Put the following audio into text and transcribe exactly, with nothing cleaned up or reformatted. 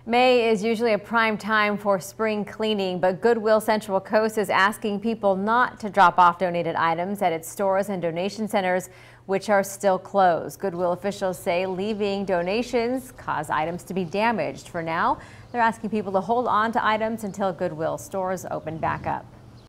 May is usually a prime time for spring cleaning, but Goodwill Central Coast is asking people not to drop off donated items at its stores and donation centers, which are still closed. Goodwill officials say leaving donations cause items to be damaged. For now, they're asking people to hold on to items until Goodwill stores open back up.